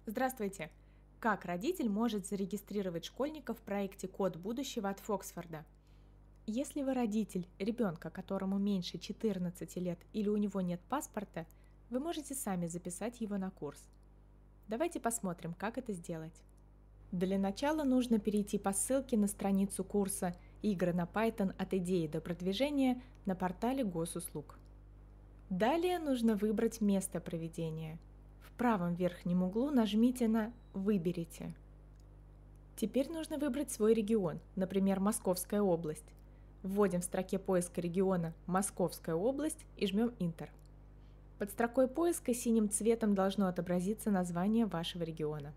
Здравствуйте! Как родитель может зарегистрировать школьника в проекте «Код будущего» от Фоксфорда? Если вы родитель ребенка, которому меньше 14 лет или у него нет паспорта, вы можете сами записать его на курс. Давайте посмотрим, как это сделать. Для начала нужно перейти по ссылке на страницу курса «Игры на Python от идеи до продвижения» на портале Госуслуг. Далее нужно выбрать место проведения. В правом верхнем углу нажмите на «Выберите». Теперь нужно выбрать свой регион, например, Московская область. Вводим в строке поиска региона «Московская область» и жмем «Интер». Под строкой поиска синим цветом должно отобразиться название вашего региона.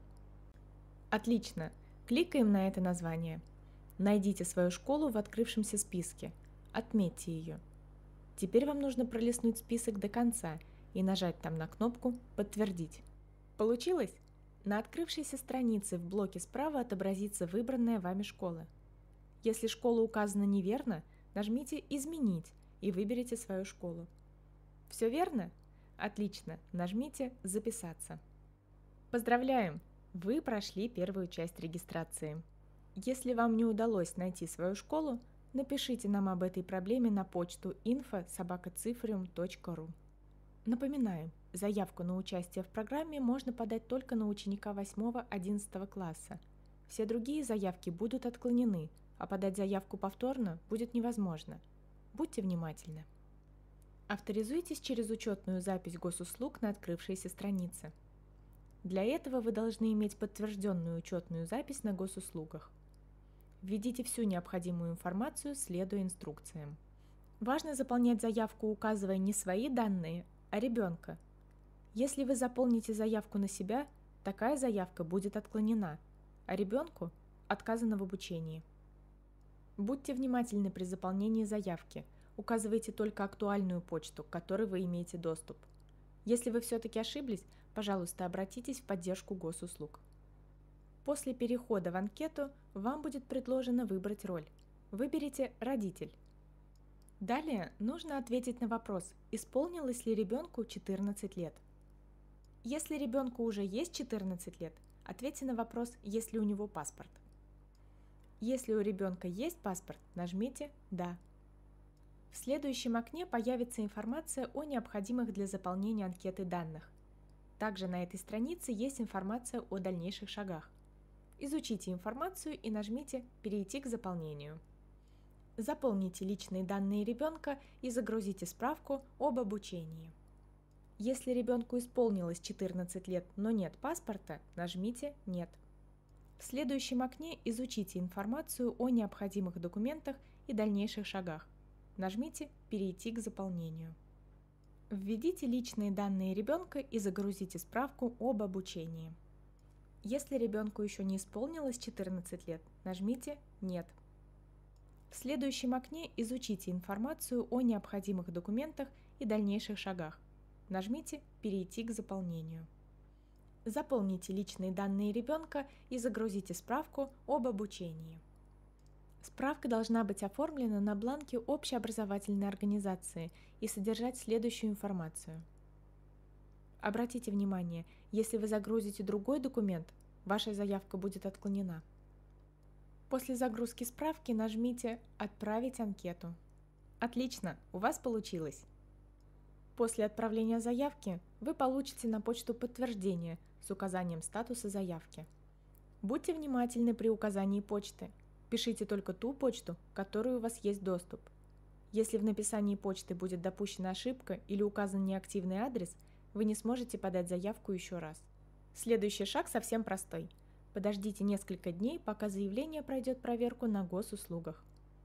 Отлично! Кликаем на это название. Найдите свою школу в открывшемся списке. Отметьте ее. Теперь вам нужно пролистнуть список до конца и нажать там на кнопку «Подтвердить». Получилось? На открывшейся странице в блоке справа отобразится выбранная вами школа. Если школа указана неверно, нажмите «Изменить» и выберите свою школу. Все верно? Отлично, нажмите «Записаться». Поздравляем! Вы прошли первую часть регистрации. Если вам не удалось найти свою школу, напишите нам об этой проблеме на почту info@cifrium.ru. Напоминаем, заявку на участие в программе можно подать только на ученика 8-11 класса. Все другие заявки будут отклонены, а подать заявку повторно будет невозможно. Будьте внимательны. Авторизуйтесь через учетную запись госуслуг на открывшейся странице. Для этого вы должны иметь подтвержденную учетную запись на госуслугах. Введите всю необходимую информацию, следуя инструкциям. Важно заполнять заявку, указывая не свои данные, а ребенка. Если вы заполните заявку на себя, такая заявка будет отклонена, а ребенку отказано в обучении. Будьте внимательны при заполнении заявки, указывайте только актуальную почту, к которой вы имеете доступ. Если вы все-таки ошиблись, пожалуйста, обратитесь в поддержку госуслуг. После перехода в анкету вам будет предложено выбрать роль. Выберите «Родитель». Далее нужно ответить на вопрос, исполнилось ли ребенку 14 лет. Если ребенку уже есть 14 лет, ответьте на вопрос, есть ли у него паспорт. Если у ребенка есть паспорт, нажмите «Да». В следующем окне появится информация о необходимых для заполнения анкеты данных. Также на этой странице есть информация о дальнейших шагах. Изучите информацию и нажмите «Перейти к заполнению». Заполните личные данные ребенка и загрузите справку об обучении. Если ребенку исполнилось 14 лет, но нет паспорта, нажмите «Нет». В следующем окне изучите информацию о необходимых документах и дальнейших шагах. Нажмите «Перейти к заполнению». Введите личные данные ребенка и загрузите справку об обучении. Если ребенку еще не исполнилось 14 лет, нажмите «Нет». В следующем окне изучите информацию о необходимых документах и дальнейших шагах. Нажмите «Перейти к заполнению». Заполните личные данные ребенка и загрузите справку об обучении. Справка должна быть оформлена на бланке общеобразовательной организации и содержать следующую информацию. Обратите внимание, если вы загрузите другой документ, ваша заявка будет отклонена. После загрузки справки нажмите «Отправить анкету». Отлично, у вас получилось! После отправления заявки вы получите на почту подтверждение с указанием статуса заявки. Будьте внимательны при указании почты. Пишите только ту почту, к которой у вас есть доступ. Если в написании почты будет допущена ошибка или указан неактивный адрес, вы не сможете подать заявку еще раз. Следующий шаг совсем простой. Подождите несколько дней, пока заявление пройдет проверку на госуслугах.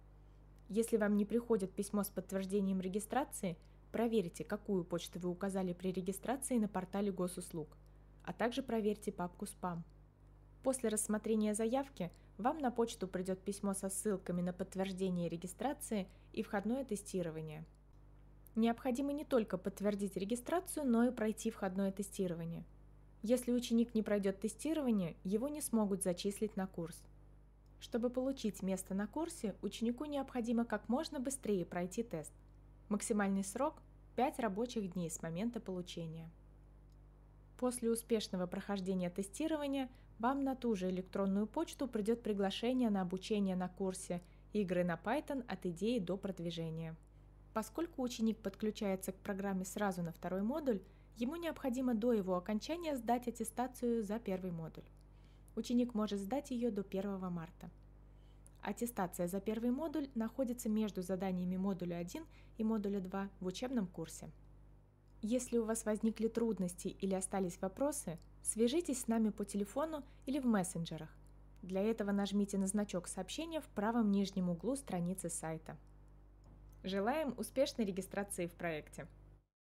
Если вам не приходит письмо с подтверждением регистрации, проверьте, какую почту вы указали при регистрации на портале госуслуг, а также проверьте папку «Спам». После рассмотрения заявки вам на почту придет письмо со ссылками на подтверждение регистрации и входное тестирование. Необходимо не только подтвердить регистрацию, но и пройти входное тестирование. Если ученик не пройдет тестирование, его не смогут зачислить на курс. Чтобы получить место на курсе, ученику необходимо как можно быстрее пройти тест. Максимальный срок – 5 рабочих дней с момента получения. После успешного прохождения тестирования вам на ту же электронную почту придет приглашение на обучение на курсе «Игры на Python от идеи до продвижения». Поскольку ученик подключается к программе сразу на второй модуль, ему необходимо до его окончания сдать аттестацию за первый модуль. Ученик может сдать ее до 1 марта. Аттестация за первый модуль находится между заданиями модуля 1 и модуля 2 в учебном курсе. Если у вас возникли трудности или остались вопросы, свяжитесь с нами по телефону или в мессенджерах. Для этого нажмите на значок сообщения в правом нижнем углу страницы сайта. Желаем успешной регистрации в проекте!